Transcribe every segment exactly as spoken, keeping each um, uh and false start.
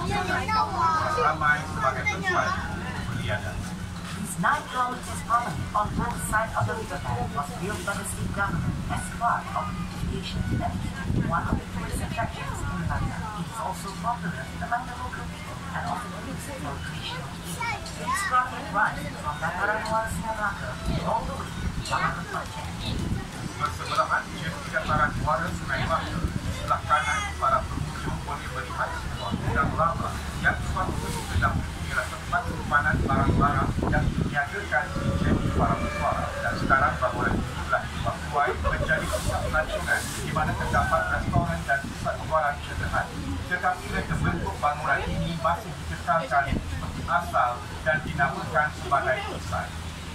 ramai sebagai tempat beriadah. These nine kilometers promenade on both sides of the riverbank was built by the state government as part of the beautification and one of the tourist attractions in Malacca. It is also popular among the local people and often used for recreational use. This project runs from Dataran Luar Malacca all the way to Jalan Rempah. Bersebelahan di dataran muara Sungai Melaka, sebelah kanan para pengunjung boleh melihat sebuah gudang lama yang suatu sedang kira tempat simpanan barang-barang yang diniagakan di jadi para pesuara, dan sekarang bangunan ini telah dibuat sesuai menjadi pusat pelancongan di mana terdapat restoran dan pusat jualan sederhana. Tetapi reka bentuk bangunan ini masih dikekalkan seperti asal dan dinamakan sebagai pusat.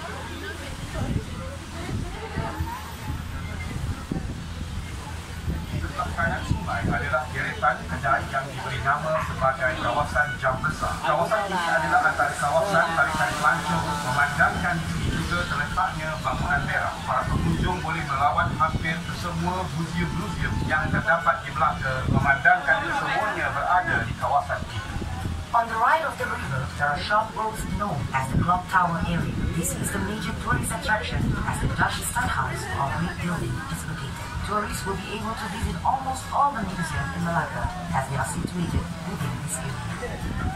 Kanan sungai adalah deretan kedai yang diberi nama sebagai kawasan Jam Besar. Kawasan ini adalah antara kawasan tarikan pelancong, memandangkan di sini juga terletaknya bangunan merah. Para pengunjung boleh melawat hampir ke semua muzium-muzium yang terdapat di Melaka, memandangkan kesemuanya berada di kawasan ini. On the right of the river, there are shop roads known as the Clock Tower area. This is the major tourist attraction as the Dutch Stadhuis or Great Building is located. Tourists will be able to visit almost all the museums in Malacca as they are situated within this area.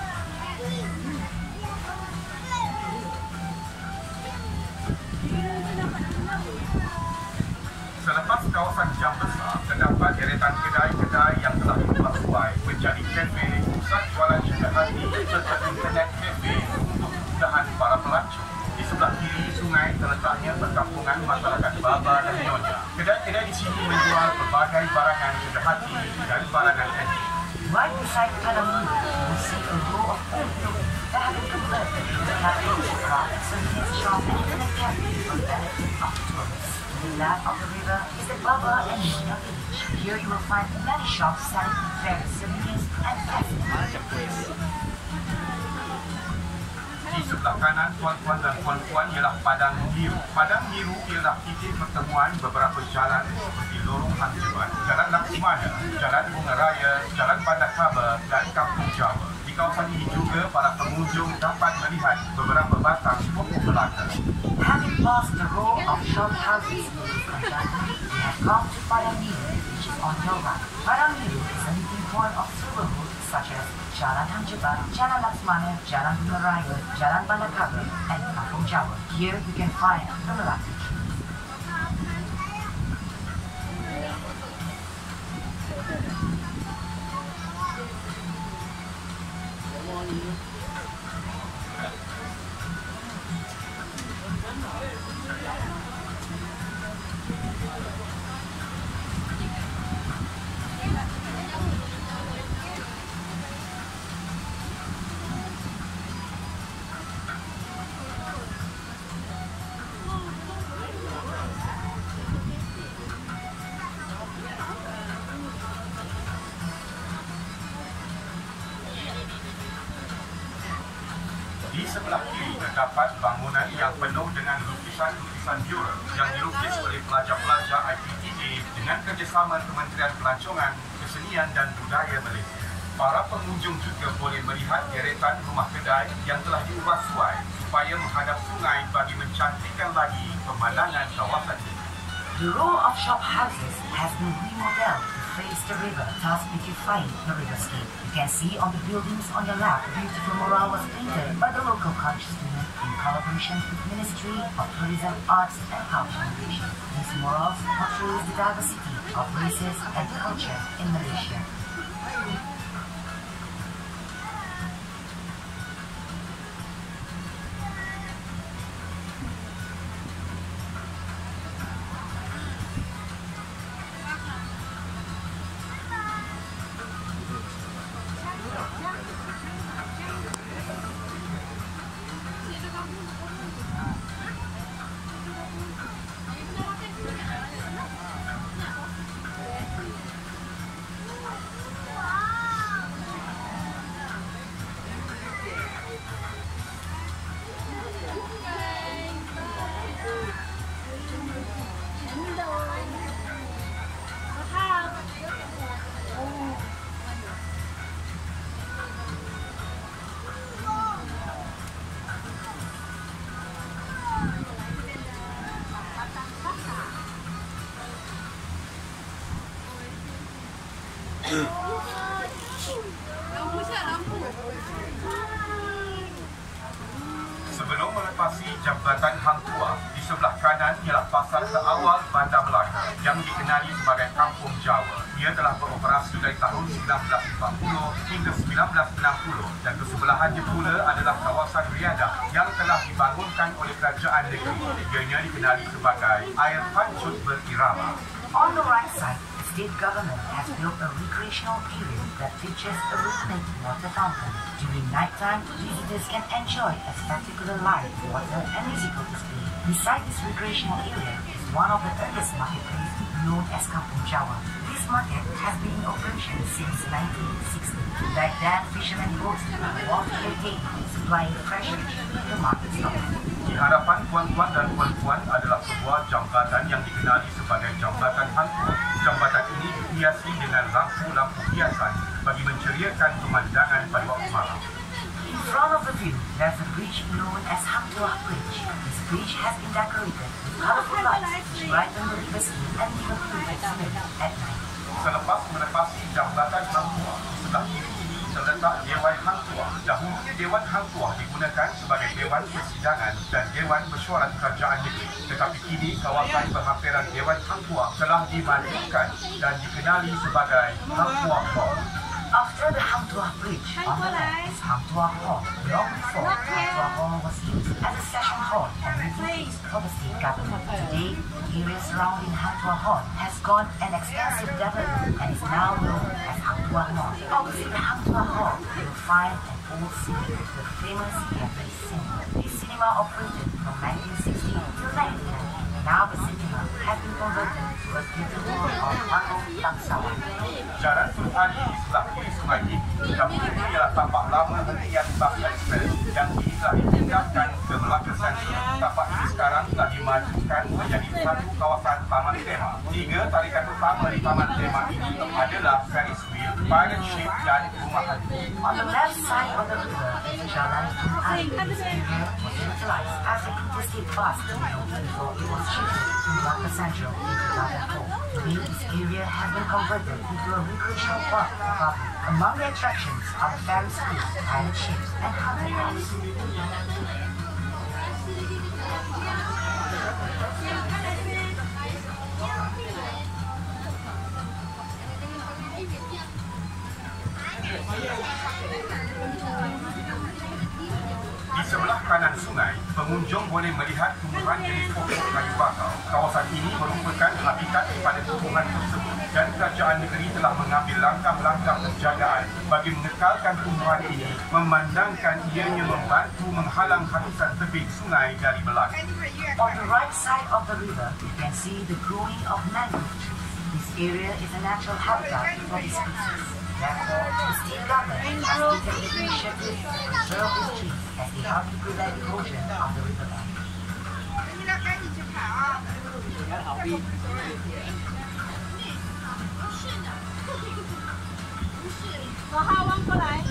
Selepas kawasan Jam Besar, terdapat deretan kedai-kedai yang telah dibuat sesuai menjadi kafe, pusat jualan sederhana serta internet kafe untuk kemudahan para pelancong. Di sebelah kiri sungai terletaknya perkampungan masyarakat Baba dan Nyonya. Kedai-kedai di sini menjual berbagai barangan sederhana dan barangan antik. Right beside Padang Miru, we see a row of old buildings that have been converted into cafes, craft, souvenirs shop, and internet cafe for the benefit of tourists. To the left of the river is the Baba and Nyonya village. Here you will find many shops selling various souvenirs and festivals. Di sebelah kanan tuan-tuan dan puan-puan ialah Padang Biru. Padang Biru ialah titik pertemuan beberapa jalan seperti Lorong Hang Jebat, Jalan Laksamana, Jalan Bunga Raya, Jalan Bandar Kaba dan Kampung Jawa. Di kawasan ini juga para pengunjung dapat melihat beberapa batang pokok Melaka. Having passed the row of shop houses from Jalan, we have come to Padang Biru, which is on your right. Padang Biru is a meeting point of several routes such as Jalan Hang Jebat, Jalan Laksamana, Jalan Bunga Raya, Jalan Bandar Kaba, and Kampung Jawa. Here you can find the Melaka trees. Di sebelah kiri terdapat bangunan yang penuh dengan lukisan-lukisan mural yang dilukis oleh pelajar-pelajar I P T A dengan kerjasama Kementerian Pelancongan, Kesenian dan Budaya Malaysia. Para pengunjung juga boleh melihat deretan rumah kedai yang telah diubah sesuai supaya menghadap sungai bagi mencantikkan lagi pemandangan kawasan ini. The row of shop houses has been remodeled to face the river, thus beautifying the riverscape. You can see on the buildings on your left, a beautiful mural was painted by the local college student in collaboration with Ministry of Tourism, Arts and Culture Malaysia. These murals portray the diversity of races and culture in Malaysia. menepasi Jambatan Hang Tuah. Di sebelah kanan ialah pasar terawal Bandar Melaka yang dikenali sebagai Kampung Jawa. Ia telah beroperasi dari tahun sembilan belas empat puluh hingga sembilan belas enam puluh dan kesebelahannya pula adalah kawasan Riadah yang telah dibangunkan oleh kerajaan negeri. Ianya dikenali sebagai air pancut berirama. On the right side, the state government has built a recreational area that features a rhythmic water fountain. During nighttime, visitors can enjoy a spectacular live water and musical display. Beside this recreational area is one of the earliest marketplaces known as Kampung Jawa. This market has been in operation since nineteen sixty. Back then, fishermen boats would walk their day supplying fresh fish to the market stall. Di hadapan tuan-tuan dan puan-puan adalah sebuah jambatan yang dikenali sebagai Jambatan Hang Tuah. Jambatan ini dihiasi dengan lampu-lampu hiasan bagi menceriakan pemandangan pada waktu malam. In front of the view, there's a bridge known as Hang Tuah Bridge. This bridge has been decorated with colorful lights which brighten the river scene and give a beautiful scenery at night. Selepas menepasi Jambatan Hang Tuah, di sebelah kiri ini terletak Dewan Hang Tuah. Dahulunya Dewan Hang Tuah digunakan sebagai Dewan Persidangan dan Dewan Mesyuarat Kerajaan Negeri. Tetapi kini kawasan berhampiran Dewan Hang Tuah telah dimajukan dan dikenali sebagai Hang Tuah Hall. After the Hang Tuah Bridge, on the left is Hang Tuah Hall. Long before, Hang Tuah Hall was used as a session hall and meeting place for the state government. Today, the area surrounding Hang Tuah Hall has gone an extensive development and is now known as Hang Tuah Mall. Opposite the Hang Tuah Hall, you'll find an old cinema, the famous Cafe Cinema. This cinema operated from nineteen sixty to nineteen ninety. Now the cinema has been converted to a theatre hall of Panggung Bangsawan. Jalan Tun Ali di sebelah kiri sungai ini, dahulu ialah tapak lama hentian bas ekspres yang kini telah dipindahkan ke Melaka Central. Tapak ini sekarang telah dimajukan menjadi satu kawasan taman tema. Tiga tarikan utama di taman tema ini adalah Ferris wheel, pirate ship dan rumah hantu. On the left side of the river is Jalan Tun Ali. This area was utilized as a interstate bus terminal before it was shifted to Melaka Central in two thousand four. Today, this area has been converted into a recreational park for public. Among the attractions are the Ferris wheel, pirate ships, and haunted house. Di sebelah kanan sungai, pengunjung boleh melihat tumbuhan jenis pokok kayu bakau. Kawasan ini merupakan habitat kepada tumbuhan tersebut dan kerajaan negeri telah mengambil langkah-langkah penjagaan bagi mengekalkan tumbuhan ini, memandangkan ianya membantu menghalang hatusan tebing sungai dari Melaka. On the right side of the river, you can see the growing of mangrove trees. This area is a natural habitat for these species. Therefore, the state government has taken the initiative to preserve these trees as they help to prevent erosion of the riverbank. 左号弯过来。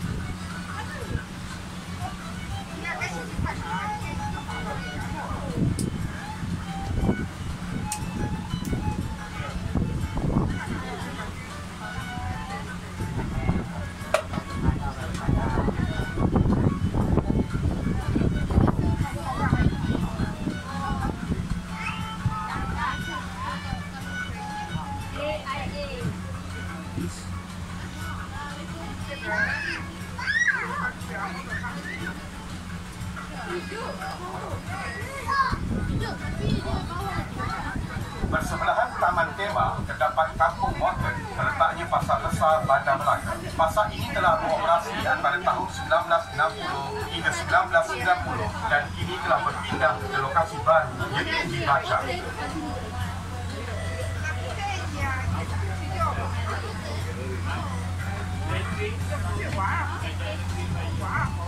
Bersebelahan Taman Tema terdapat Kampung Mountain, terletaknya Pasar Besar Bandar Melaka. Pasar ini telah beroperasi antara tahun sembilan belas enam puluh hingga sembilan belas sembilan puluh dan kini telah berpindah ke lokasi baru iaitu di Bacang. Wow.